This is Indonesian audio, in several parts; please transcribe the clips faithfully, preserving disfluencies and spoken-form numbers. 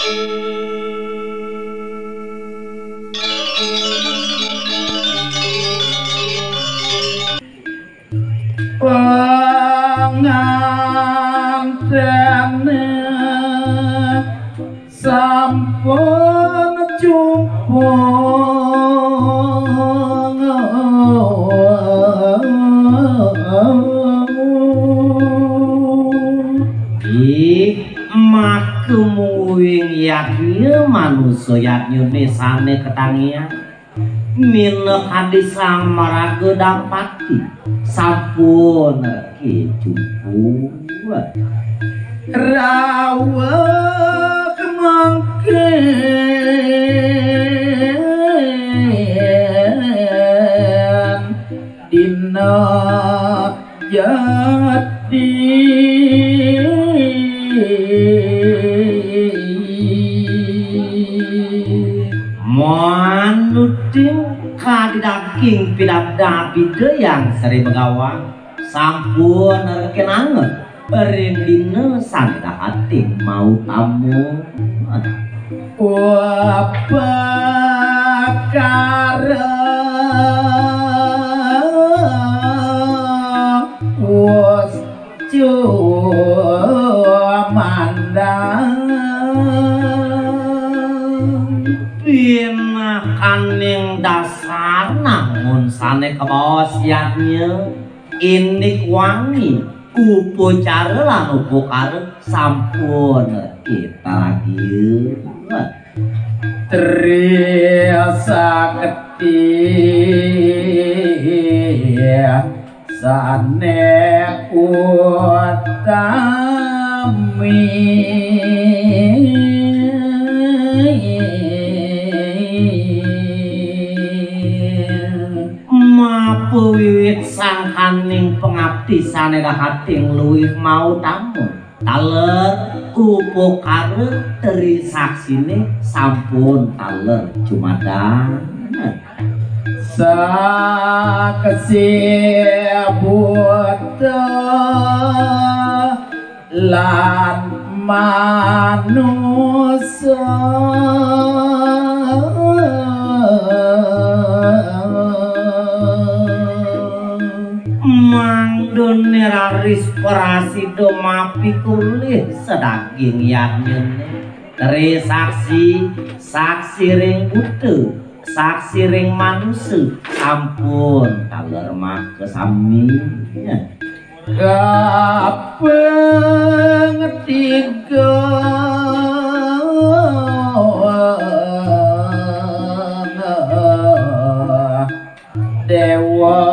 Pengantene sampun jumpa ih makumuing yaknya manusia yaknya nesane ketangian minah hadis sang maraga dampati sampun kecupu rawa kemangken dina jati manuting kadaging pidabdabi yang seri begawang sampun kenangan Rindina sanda hati mau tamu wapakara was cuamandang pinakaning dasar namun sane kebawasiannya ini wangi upacara lan upakara sampun kita lagi Triasa ketia sane utami wiwit sangkaning pengabdi sanega hating luwih mau tamu taler upakara teri saksine sampun taler cumadang sakesibuta lan manusia mangdon neraris parasido mapi kulih sedaging yaknyen teri saksi saksi ring butuh saksi ring manusia sampun taler mak kesami kapeng tiga dewa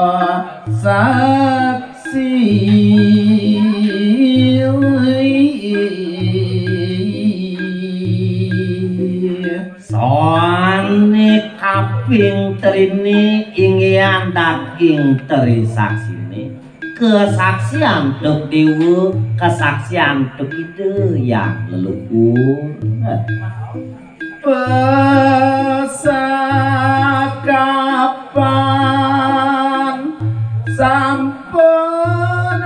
saksi soane kaping terini ingyan daging teri saksine kesaksian tuk dewa kesaksian tuk ide yang leluhur pesakapan sampun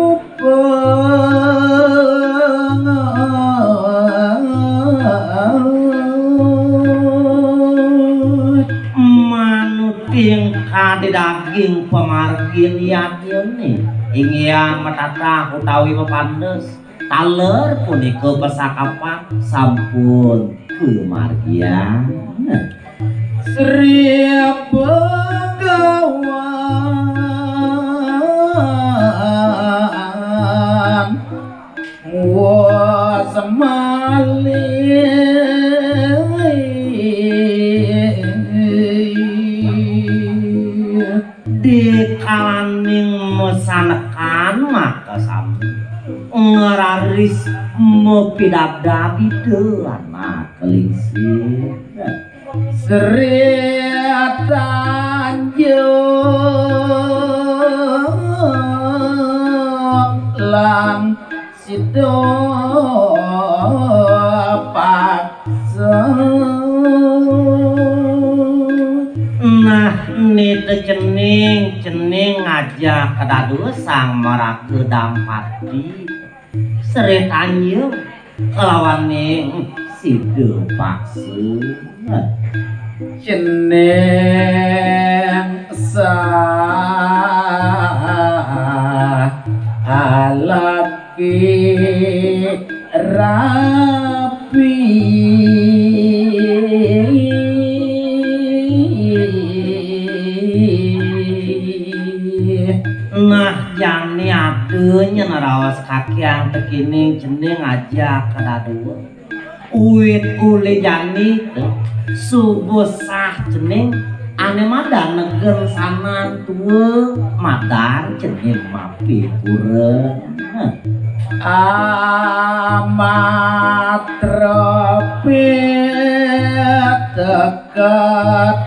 pupeng manuting kade daging pemargin yakyone ingyan matata utawi mepandes taler punika pesakapan sampun kemargian Sri Begawan wasemali di kalaning mesanekan maka sami ngeraris mepidabdabi delana kelisih Sri Tanjung lan sido paksa nah nite cening cening ngajak kedados sang maraga dampati Sri Tanjung kelawan ning sido paksu jeneng sah alaki rapi nah jani adenya narawas kakiang tekining jeneng aja kadadua uit uli jani subuh sah jeneng ane madan neger sanan tua madan jeneng mapi kurang amat tropit dekat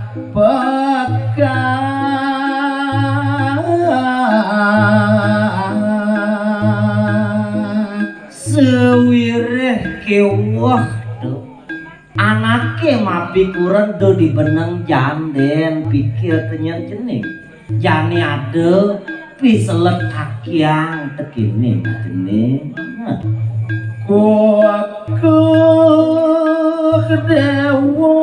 pekan sewireh kewah tuh anake mapi kurang do di beneng janden pikir tenyen jeneng jani ada piselet kakiang tekini jeneng kuku dewa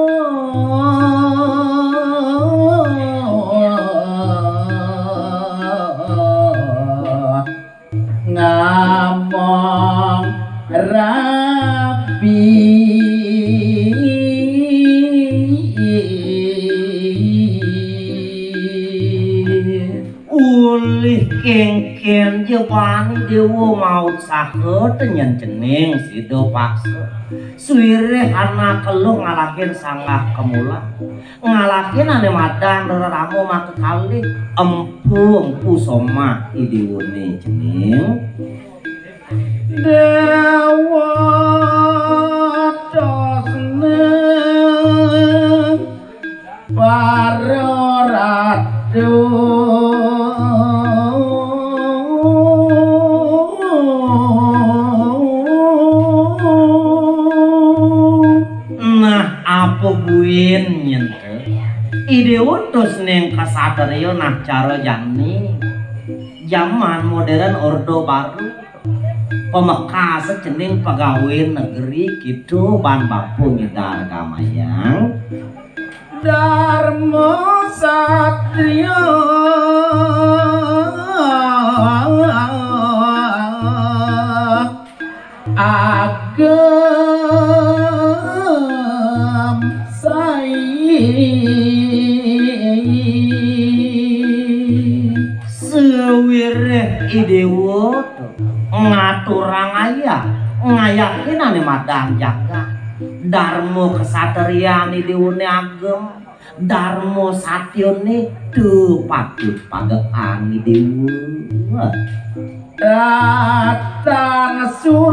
ngamong rapi ulih kengken jewani dewa maut sahe tenyen jeneng sido paksa suwireh anak keluh ngalahin sanggah kemula ngalahin ane madan reramu maka kali empu empu somah idiwune jeneng dewa tosneng para ratu nah apa buin nyente ide utus neng kasadaryo nah cara jani zaman modern ordo baru pemekas sejening pegawai negeri gitu ban bapu ngidar kamayang Dharma Satrio agam sai sewireh idewo ngaturang ayah ngayakin ane madang jaga darmo kesatrian ideune agem darmo satyone tuh patut pagean idewu datang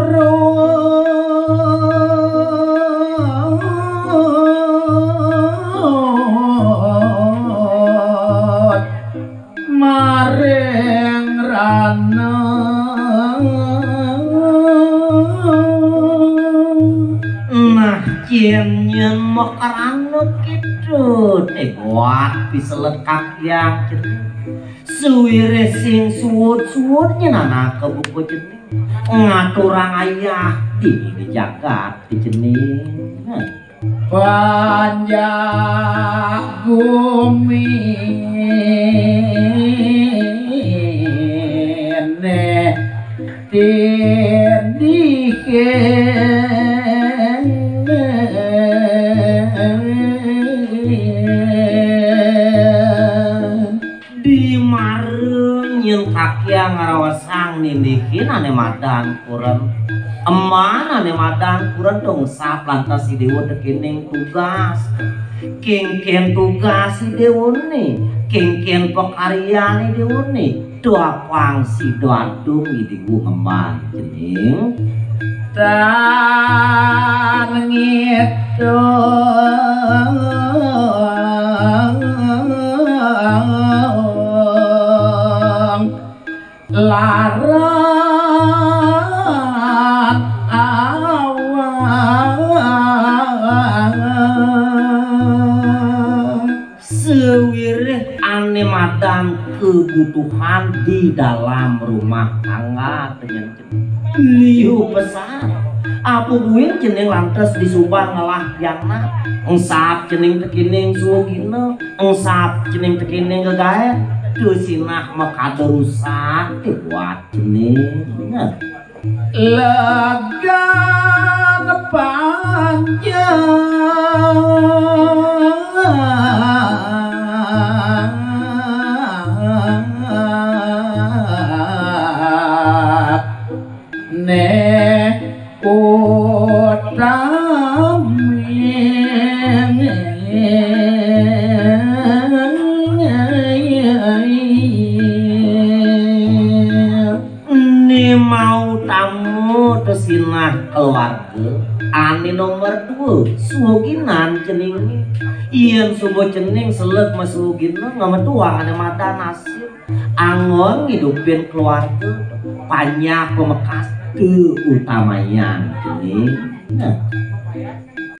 surut maring rana nah cien nyen makarano gitu teguat piselet kakiang jeneng suwire sing suwut-suwutnya nana ke buku jeneng ngaturang ayah di di jagat di jeneng panjang bumi ne tindihin di marung yang kakiang ngarawasang nindihin ane madan kurang eman ane madan kurang dong sap lantas si dewa tekining tugas kengken tugas si dewa nih kengken pekaryan si dewa nih doa pang si doa dung idigu ngeman jening tan ngitung laran awan sewireh ane madan kebutuhan di dalam rumah tangga dengan liu pesan Apu buin cening lantas disubah ngalah yana engsap cening tekining sugina engsap cening tekining gegae teu sinah mah kada rusak teh buat cening lagan panjang ne ini mau tamu tesinah keluarga ani nomor dua suginan cening ian subuh cening selek masugina ngama tuang ane mata nasib angon ngidupin keluarga banyak pemekas tu utamanya cening nah